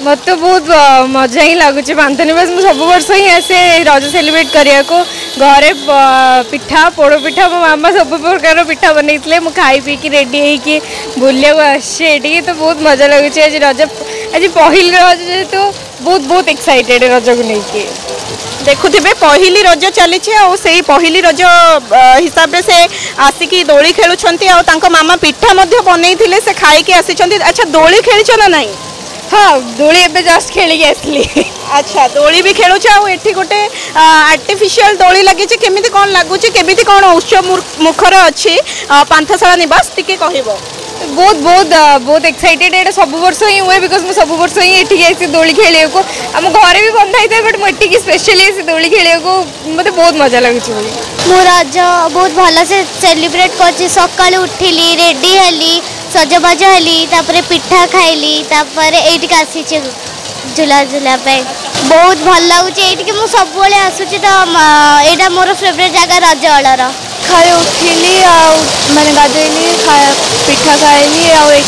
मत तो बहुत मजा ही लगुच पांथनिबास मुझे सब वर्ष ही आसे रज सेलिब्रेट करने को घरे पिठा पोड़ पिठा मो मामा सब प्रकार पिठा बनई मुझे खाई पी की रेडी होगी बुलिया आसे तो बहुत मजा लगुच आज रज आज पहल रज जेहेतु बहुत बहुत एक्साइटेड रज को लेकिन देखुवे पहली रज चली पहली रज हिसाब से आसिकी दोली खेलुंट मामा पिठा बनई से खाई आसी। अच्छा दोली खेल ना नहीं? हाँ दोली एबे जस्ट खेलिक आसली। अच्छा दोली भी खेलुच आठी गोटे आर्टिफिशियल दोली लगी केमिति कौन लगुच केमिति कौन उत्सव मुखर अच्छी पांथशाला निवास टिके कहबो? बहुत बहुत बहुत एक्साइटेड है सब वर्ष ही हुए बिकज मुझे सब वर्ष ही एठी आसी दोली खेलिया को आम घरे भी बंधा होता है बट मुझे स्पेशली आसी दोली खेलिया को मते बहुत मजा लगुच। मु रज बहुत भल से सेलिब्रेट कर सकाळु उठिली रेडी हली सजबाज हली तापरे पिठा खाइली तापरे एठी आसी झूला झूला पे बहुत भल लगुच एठी मु सब बेले आसुची तो एटा मोर फेवरेट जगह रज अळर खाली उठिली माने गाधेली पिठा खाइली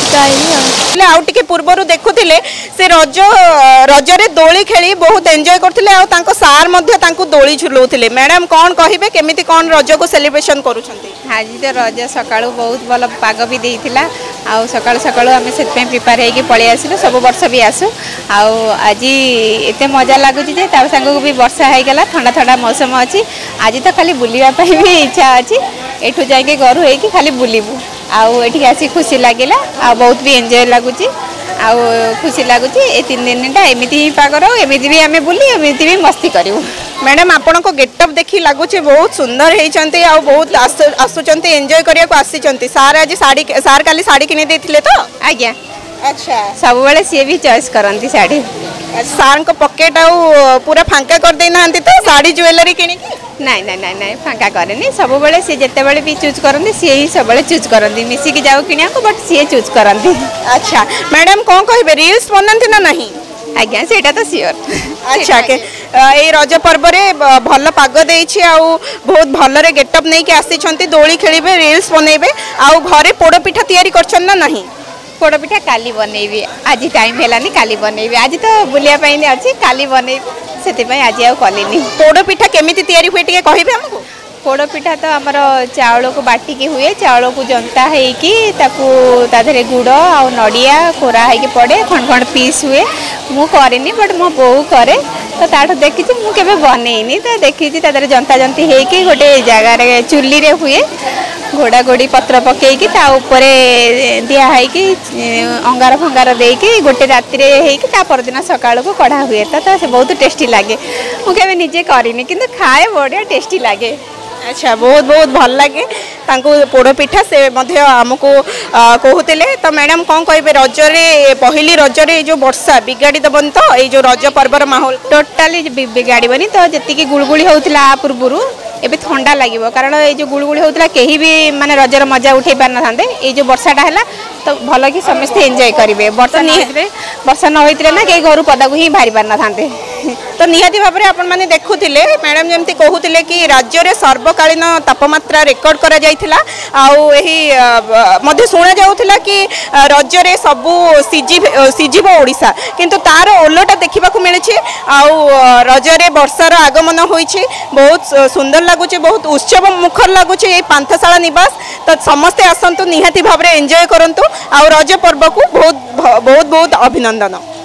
आइली आउटे पूर्वर देखुले से रज रजरे दोली खेली बहुत एंजॉय करते सार दोली झुलाउले। मैडम कौन कहे केमिति कौन रज को सेलिब्रेशन करुछंती? आज तो रज सकाळु बहुत भल पाग भी देइथिला आउ सकाळु सकाळु आमे सेतपे प्रिपेयर हेकी पळि आसिलु सब वर्ष भी आसु आउ आज एते मजा लागुची जे ता संग भी वर्षा हे गेला ठंडा ठंडा मौसम अछि आज तो खाली बुलिबा पई भी इच्छा अछि एठु जाके घर होइकी खाली बुलिबु आउ एठी आसी खुशी लागिला आ बहुत भी एंजॉय लागुची आउ खुशी लगुच ए 3 दिन एमती पागर एमती भी आम बुली एमती भी मस्ती करूँ। मैडम आपण को गेटअप देखी लगुच बहुत सुंदर होती बहुत आसुंच एंजॉय करने को आसी सार आज साड़ी सार काली साड़ी किने देथिले तो? आज्ञा अच्छा सब बेले सी भी चॉइस करती साड़ी सार को पॉकेट आउ पूरा फांका कर देना तो साड़ी ज्वेलरी किणी नाई नाई नाई नाई फांका करे सब बेले सी जिते भी चूज करती सी ही सब चूज करती मिसिकी जाऊ किणा बट सी चूज करती। अच्छा मैडम कौन कहे रील्स बनाती ना नहीं? आज्ञा सेटा तो सियोर। अच्छा के ए रज पर्व भल पाग देछि आउ बहुत भलरे गेटअप नहीं के आसी दोली खेलिबे रील्स बनइबे आउ घरे पोड़ पिठा तैयारी करछन ना नहीं? पोड़ पिठा काली बनइबे आज टाइम हेलानी काली बनइबे आज तो बुलिया पई अछि काली बनइबे सेति पई आज आउ कलिनी। पोड़ पिठा केमिति तैयारी हुए टिके कहिबे हमको? पोड़ पिठा तो आमर चाउल को बाटिकी हुए चाउल को जनता होगी ताधे गुड़ आ नड़िया कोरा होगी पड़े खंड खंड पीस हुए मु करेनी बट मो बो करे तो ताठू देखी मुझे बनईनी तो देखी जनता जनती होगी गोटे जगार चुली रे हुए घोड़ा घोड़ी पत्र पकईकी दिखाई अंगार फंगार देकी गोटे राति परदिन सकाल को कढ़ा हुए तो से बहुत टेस्टी लगे मुझे निजे करनी कि खाए बढ़िया टेस्टी लगे। अच्छा बहुत बहुत भल लगे पोड़ पिठा से आमको कहते तो मैडम कौन कहे रजरे पहली रजरे जो वर्षा बिगाड़ी दबन तो ये जो रज पर्वर माहौल टोटाली बिगाड़बनी तो जी गुड़गुड़ी होता पूर्वर एबे ठंडा लगे कारण ये जो गुड़गुड़ी होता कहीं भी माने रजर मजा उठे पार ना ये जो वर्षाटा है तो भल कि समस्ते एंजॉय करेंगे वर्षा न होते ना कहीं घर पदा को ही बाहरी पार ना तो निहाती भाव में आपण मैंने देखुले मैडम जमती कहते कि राज्य में सर्वकालीन तापमात्रा रेकर्ड करा जाइथिला आउ एही शुणा जाउथिला कि रजरे सबू सीजीव ओडिशा किंतु तार ओलटा देखा मिली आउ रजरे वर्षार आगमन होइछि बहुत सुंदर लगुच बहुत उत्सव मुखर लगुच ये पांथशाला निवास तो समस्ते आसतु निहाती भाव में एंजॉय करंतु आउ रज पर्व को बहुत बहुत बहुत अभिनंदन।